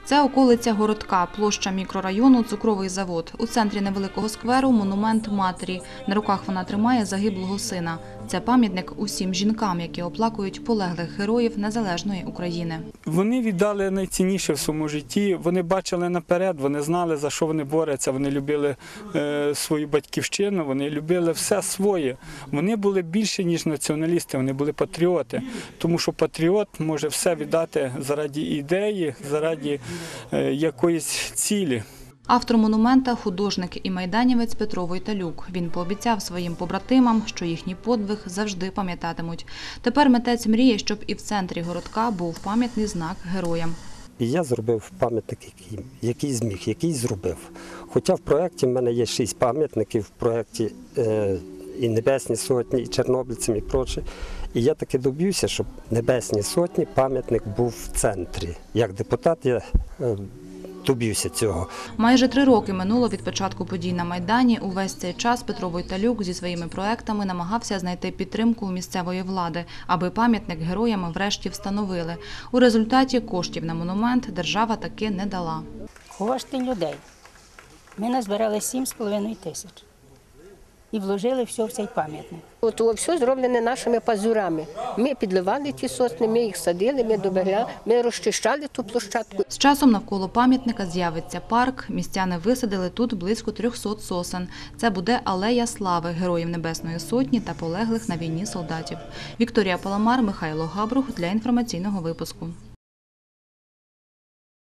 Це околиця Городка, площа мікрорайону «Цукровий завод». У центрі невеликого скверу – монумент матері. На руках вона тримає загиблого сина. Це пам'ятник усім жінкам, які оплакують полеглих героїв незалежної України. Вони віддали найцінніше в своєму житті, вони бачили наперед, вони знали, за що вони борються, вони любили свою батьківщину, вони любили все своє. Вони були більше, ніж націоналісти, вони були патріоти. Тому що патріот може все віддати заради ідеї, заради якоїсь цілі. Автор монумента – художник і майданівець Петро Войталюк. Він пообіцяв своїм побратимам, що їхній подвиг завжди пам'ятатимуть. Тепер митець мріє, щоб і в центрі Городка був пам'ятний знак героям. І я зробив пам'ятник, який зміг, який зробив. Хоча в проєкті в мене є 6 пам'ятників, в проєкті і Небесні Сотні, і Чорнобильцям, і проче. І я таки доб'юся, щоб Небесні Сотні пам'ятник був в центрі. Як депутат я доб'юся цього. Майже 3 роки минуло від початку подій на Майдані. Увесь цей час Петро Войталюк зі своїми проектами намагався знайти підтримку у місцевої влади, аби пам'ятник героям врешті встановили. У результаті коштів на монумент держава таки не дала. Кошти людей. Ми назбирали 7,5 тисяч і вложили все в цей пам'ятник. От все зроблене нашими пазурами. Ми підливали ті сосни, ми їх садили, ми добавляли, ми розчищали ту площадку. З часом навколо пам'ятника з'явиться парк. Містяни висадили тут близько 300 сосен. Це буде алея слави героїв Небесної Сотні та полеглих на війні солдатів. Вікторія Паламар, Михайло Габрух для інформаційного випуску.